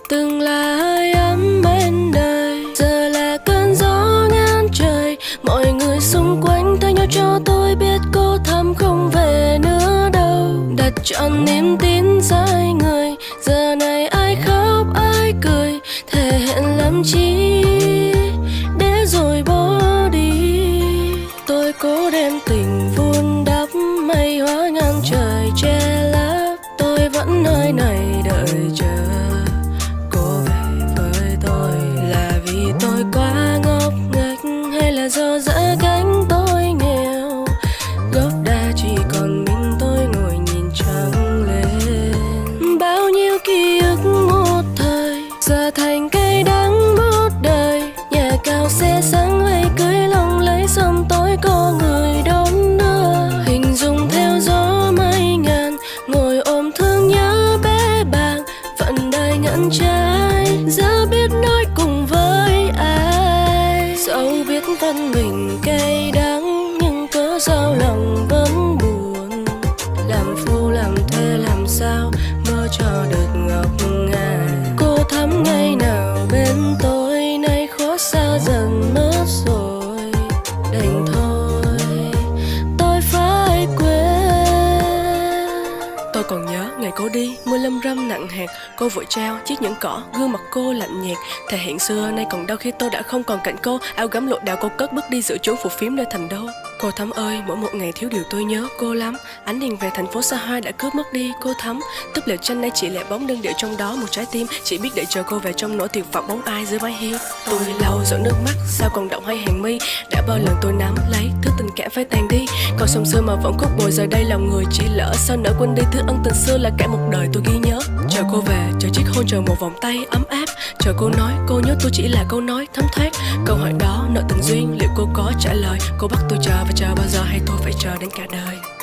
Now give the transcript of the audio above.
từng là hơi ấm bên đời, giờ là cơn gió ngàn trời. Mọi người xung quanh thay nhau cho tôi biết cô Thắm không về nữa đâu. Đặt trọn niềm tin sai người, giờ này ai khóc ai cười, thề hẹn làm chi để rồi bỏ đi. Tôi cố đem tình vun đắp, mây hóa ngang trời che lấp. Tôi vẫn nơi này đợi chờ cô về với tôi. Là vì tôi quá ngốc nghếch hay là do dã cánh tôi nghèo? Gốc đa chỉ còn mình tôi ngồi nhìn trăng lên. Bao nhiêu ký ức một thời giờ thành cây đắng một đời. Nhà cao xe sáng hay cưới lòng lấy xong tối có người đón đưa. Hình dung theo gió mây ngàn, ngồi ôm thương nhớ bé bàng. Phận đời ngẩn trái, giờ biết nói cùng với ai. Dẫu biết thân mình cay đắng, nhưng cớ sao lòng vẫn buồn. Làm phu làm thế làm sao mơ cho được ngọc ngà. Cô Thắm ngày nào bên tôi, nay khó xa dần mất rồi. Đành thôi tôi phải quên. Tôi còn nhớ ngày cô đi, mưa lâm râm nặng hạt. Cô vội trao chiếc nhẫn cỏ, gương mặt cô lạnh nhạt. Thể hiện xưa nay còn đau khi tôi đã không còn cạnh cô. Áo gấm lụa đào cô cất bước đi giữa chốn phù phiếm nơi thành đô. Cô Thắm ơi, mỗi một ngày thiếu điều tôi nhớ cô lắm. Ánh đèn về thành phố xa hoa đã cướp mất đi cô Thắm. Túp lều tranh nay chỉ lẻ bóng đơn điệu trong đó một trái tim. Chỉ biết để chờ cô về trong nỗi tuyệt vọng bóng ai dưới mái hiên. Tôi lau dọn nước mắt, sao còn động hay hàng mi. Đã bao lần tôi nắm lấy thứ tình cảm phải tàn đi. Còn sông xưa mà vẫn khúc bồi, giờ đây lòng người chỉ lỡ. Sao nỡ quên đi thứ ân tình xưa là cả một đời tôi ghi nhớ. Chờ cô về, chờ chiếc hôn, chờ một vòng tay ấm áp. Chờ cô nói cô nhớ tôi chỉ là câu nói thấm thoát. Câu hỏi đó nợ tình duyên liệu cô có trả lời. Cô bắt tôi chờ và chờ bao giờ hay tôi phải chờ đến cả đời.